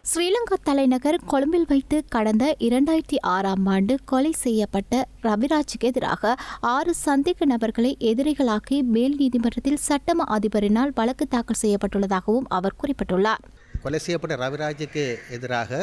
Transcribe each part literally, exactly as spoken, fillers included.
ஸ்ரீலங்கா தலைநகர் கொழும்பில் வைத்து கடந்த இரண்டாயிரத்தி ஆறாம் ஆண்டு கொலை செய்யப்பட்ட ரவிராஜுக்கு எதிராக ஆறு சந்தேக நபர்களை எதிரிகளாக்கி மேல் நீதிமன்றத்தில் சட்டமா அதிபரினால் வழக்கு தாக்கல் செய்யப்பட்டுள்ளதாகவும் அவர் குறிப்பிட்டுள்ளார். கொலை செய்யப்பட்ட ரவிராஜுக்கு எதிராக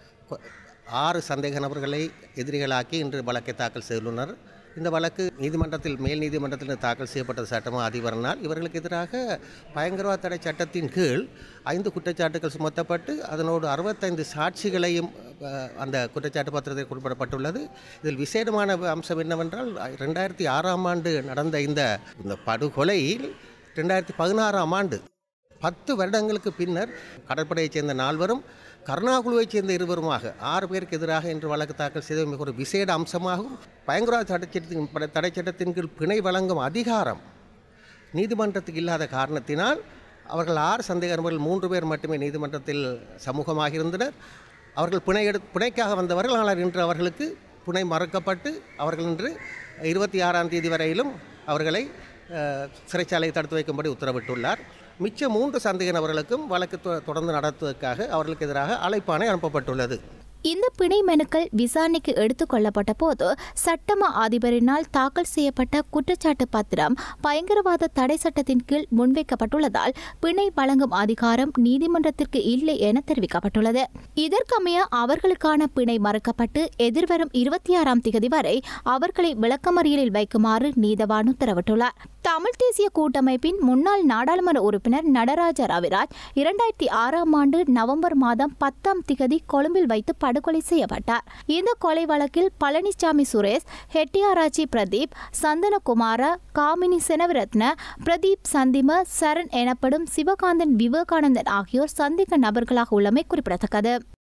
ஆறு சந்தேக நபர்களை எதிரிகளாக்கி இன்று வழக்கை தாக்கல் செய்துள்ளனர். இந்த வழக்கு நீதிமன்றத்தில் மேல் நீதிமன்றத்தில் தாக்கல் செய்யப்பட்ட சட்டமா அதிபரினால் இவர்களுக்கு எதிராக பயங்கரவாத தடை சட்டத்தின் கீழ் ஐந்து குற்றச்சாட்டுகள் சுமத்தப்பட்டு அதனோடு அறுபத்தைந்து சாட்சிகளையும் அந்த குற்றச்சாட்டு பத்திரத்தில் குறிப்பிடப்பட்டுள்ளது. இதில் விசேடமான அம்சம் என்னவென்றால் ரெண்டாயிரத்தி ஆறாம் ஆண்டு நடந்த இந்த இந்த படுகொலையில் ரெண்டாயிரத்தி பதினாறாம் ஆண்டு பத்து வருடங்களுக்கு பின்னர் கடற்படையைச் சேர்ந்த நால்வரும் கருணாகுழுவைச் சேர்ந்த இருவருமாக ஆறு பேருக்கு எதிராக இன்று வழக்கு தாக்கல் செய்த மிக ஒரு விசேட அம்சமாகவும் பயங்கரவாத தடைச்சட்டத்தின் தடை சட்டத்தின் கீழ் பிணை வழங்கும் அதிகாரம் நீதிமன்றத்துக்கு இல்லாத காரணத்தினால் அவர்கள் ஆறு சந்தேக நபர்கள் மூன்று பேர் மட்டுமே நீதிமன்றத்தில் சமூகமாக இருந்தனர். அவர்கள் பிணை எடு பிணைக்காக வந்தவர்கள், ஆனால் இன்று அவர்களுக்கு பிணை மறுக்கப்பட்டு அவர்கள் இன்று இருபத்தி ஆறாம் தேதி வரையிலும் அவர்களை சிறைச்சாலையை தடுத்து வைக்கும்படி உத்தரவிட்டுள்ளார். மிச்ச மூன்று சந்தேக நபர்களுக்கும் வழக்கு தொடர்ந்து நடத்துவதற்காக அவர்களுக்கு எதிராக அழைப்பாணை அனுப்பப்பட்டுள்ளது. இந்த பிணை மனுக்கள் விசாரணைக்கு எடுத்துக் கொள்ளப்பட்ட போது சட்டமா அதிபரினால் தாக்கல் செய்யப்பட்ட குற்றச்சாட்டு பத்திரம் பயங்கரவாத தடை சட்டத்தின் கீழ் முன்வைக்கப்பட்டுள்ளதால் பிணை வழங்கும் அதிகாரம் நீதிமன்றத்திற்கு இல்லை என தெரிவிக்கப்பட்டுள்ளது. இதற்கமைய அவர்களுக்கான பிணை மறுக்கப்பட்டு எதிர்வரும் இருபத்தி ஆறாம் தேதி வரை அவர்களை விளக்கமறியலில் வைக்குமாறு நீதவான் உத்தரவிட்டுள்ளார். தமிழ் தேசிய கூட்டமைப்பின் முன்னாள் நாடாளுமன்ற உறுப்பினர் நடராஜ ரவிராஜ் இரண்டாயிரத்தி ஆறாம் ஆண்டு நவம்பர் மாதம் பத்தாம் திகதி கொழும்பில் வைத்து படுகொலை செய்யப்பட்டார். இந்த கொலை வழக்கில் பழனிசாமி சுரேஷ், ஹெட்டியாராச்சி பிரதீப், சந்தனகுமார, காமினி செனவிரத்ன, பிரதீப் சந்திம, சரண் எனப்படும் சிவகாந்தன் விவேகானந்தன் ஆகியோர் சந்தேக நபர்களாக உள்ளமை குறிப்பிடத்தக்கது.